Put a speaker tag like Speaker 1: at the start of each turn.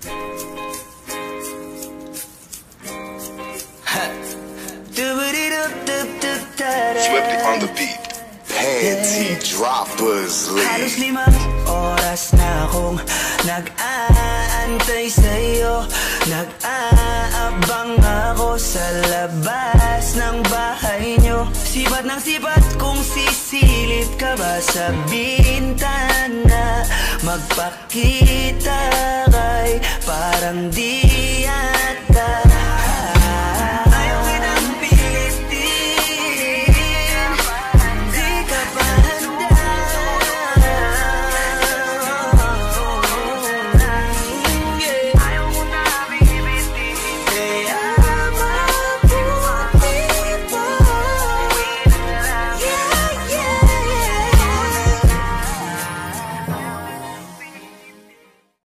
Speaker 1: Swifty on the beat. Panty droppers,
Speaker 2: halos 5 oras na akong nag-aantay sa'yo. Nag-aabang ako sa labas ng bahay nyo. Sipat ng sipat kung sisilip ka ba sa bintana. Magpakita